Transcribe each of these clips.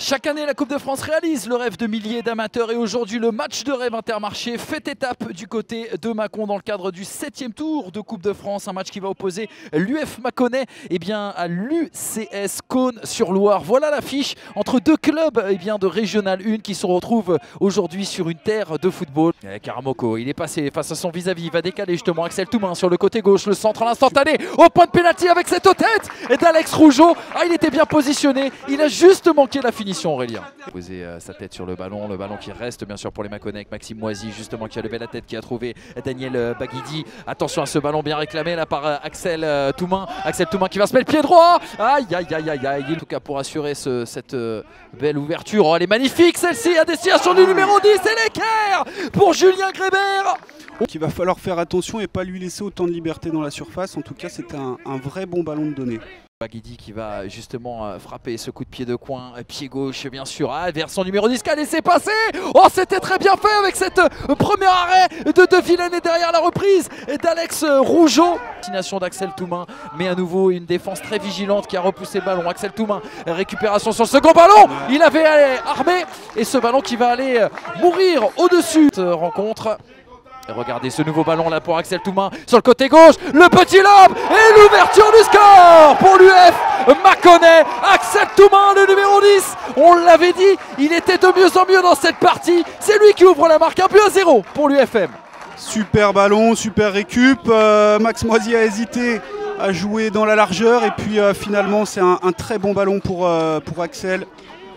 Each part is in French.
Chaque année, la Coupe de France réalise le rêve de milliers d'amateurs et aujourd'hui, le match de rêve Intermarché fait étape du côté de Mâcon dans le cadre du 7e tour de Coupe de France. Un match qui va opposer l'UF Mâconnais à l'UCS Cosne-sur-Loire. Voilà l'affiche entre deux clubs de Régional 1 qui se retrouvent aujourd'hui sur une terre de football. Karamoko, il est passé face à son vis-à-vis, il va décaler justement Axel Toumain sur le côté gauche, le centre à l'instantané, au point de pénalty avec cette tête et d'Alex Rougeau. Il était bien positionné, il a juste manqué la finition, Aurélien. Poser sa tête sur le ballon qui reste bien sûr pour les Mâconnais avec Maxime Moisy justement qui a levé la tête, qui a trouvé Daniel Baguidi. Attention à ce ballon bien réclamé là par Axel Toumain. Axel Toumain qui va se mettre le pied droit. Aïe aïe aïe aïe aïe. En tout cas pour assurer cette belle ouverture. Oh, elle est magnifique celle-ci à destination du numéro 10 et l'équerre pour Julien Grébert. Il va falloir faire attention et pas lui laisser autant de liberté dans la surface. En tout cas, c'était un vrai bon ballon de donner. Baguidi qui va justement frapper ce coup de pied de coin, pied gauche bien sûr, vers son numéro 10 qui a laissé passer. Oh, c'était très bien fait avec cette premier arrêt de Vilaine et derrière la reprise d'Alex Rougeau. Destination d'Axel Toumain, mais à nouveau une défense très vigilante qui a repoussé le ballon. Axel Toumain, récupération sur le second ballon. Il avait armé et ce ballon qui va aller mourir au-dessus. Rencontre. Et regardez ce nouveau ballon là pour Axel Toumain sur le côté gauche, le petit lob et l'ouverture du score pour l'UF Mâconnais. Axel Toumain, le numéro 10, on l'avait dit, il était de mieux en mieux dans cette partie. C'est lui qui ouvre la marque, 1-0 pour l'UFM. Super ballon, super récup. Max Moisy a hésité à jouer dans la largeur et puis finalement c'est un très bon ballon pour Axel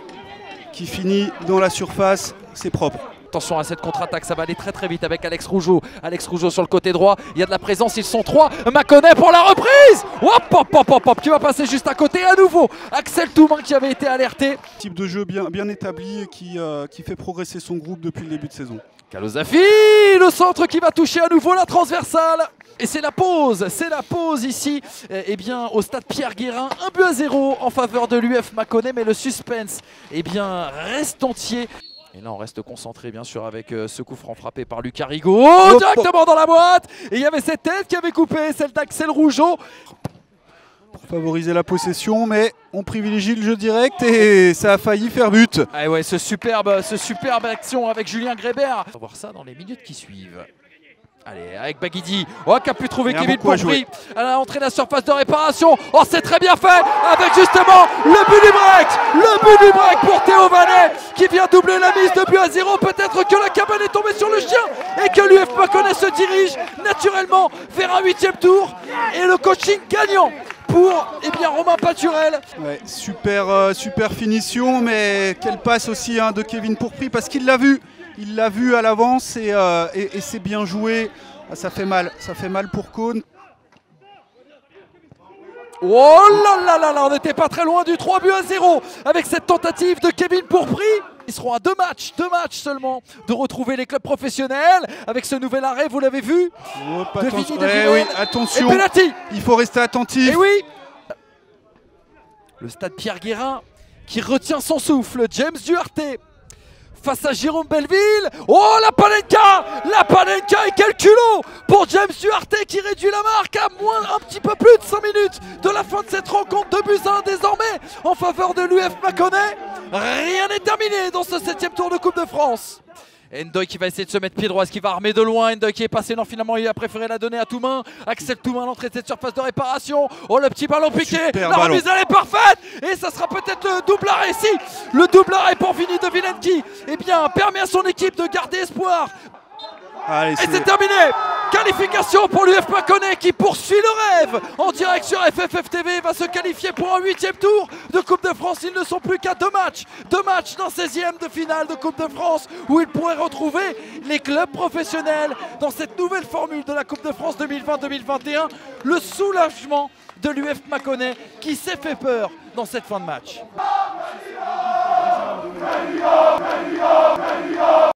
qui finit dans la surface, c'est propre. Attention à cette contre-attaque, ça va aller très vite avec Alex Rougeau. Alex Rougeau sur le côté droit, il y a de la présence, ils sont trois. Mâconnais pour la reprise. Hop, qui va passer juste à côté à nouveau. Axel Toumain qui avait été alerté. Type de jeu bien établi et qui fait progresser son groupe depuis le début de saison. Kalosafi, le centre qui va toucher à nouveau la transversale. Et c'est la pause ici au stade Pierre-Guérin, 1-0 en faveur de l'UF Mâconnais, mais le suspense reste entier. Et là on reste concentré bien sûr avec ce coup franc frappé par Lucas Rigaud, directement dans la boîte. Et il y avait cette tête qui avait coupé, celle d'Axel Rougeau. Pour favoriser la possession, mais on privilégie le jeu direct et ça a failli faire but. Ah ouais, ce superbe action avec Julien Grébert. On va voir ça dans les minutes qui suivent. Allez, avec Baguidi, qui a pu trouver Kevin Pourpry à l'entrée de la surface de réparation. Oh, c'est très bien fait avec justement le but du break pour Théo Vanet qui vient doubler la mise de 2-0. Peut-être que la cabane est tombée sur le chien et que l'UF Mâconnais se dirige naturellement vers un 8e tour et le coaching gagnant pour Romain Paturel. Ouais, super finition, mais quelle passe aussi de Kevin Pourpry parce qu'il l'a vu. Il l'a vu à l'avance et c'est bien joué. Ça fait mal pour Cosne. Oh là, on n'était pas très loin du 3-0 avec cette tentative de Kevin Pourpry. Ils seront à deux matchs seulement de retrouver les clubs professionnels avec ce nouvel arrêt, vous l'avez vu. Attention, et penalty. Il faut rester attentif. Et oui. Le stade Pierre-Guérin qui retient son souffle, James Duarte face à Jérôme Belleville. Oh, la Panenka et quel culot pour James Duarte qui réduit la marque à un petit peu plus de 5 minutes de la fin de cette rencontre. 2-1 désormais en faveur de l'UF Mâconnais. Rien n'est terminé dans ce 7e tour de Coupe de France. Ndoye qui va essayer de se mettre pied droit, est-ce qu'il va armer de loin? Ndoye qui est passé, non, finalement il a préféré la donner à Toumain. Axel Toumain à l'entrée de cette surface de réparation. Oh, le petit ballon piqué, la remise elle est parfaite. Et ça sera peut-être le double arrêt ici. Le double arrêt pour Vini de Vilaine qui permet à son équipe de garder espoir. Allez, et c'est terminé. Qualification pour l'UF Mâconnais qui poursuit le rêve en direct sur FFF TV, va se qualifier pour un 8e tour de Coupe de France. Ils ne sont plus qu'à deux matchs d'un 16e de finale de Coupe de France où ils pourraient retrouver les clubs professionnels dans cette nouvelle formule de la Coupe de France 2020-2021. Le soulagement de l'UF Mâconnais qui s'est fait peur dans cette fin de match.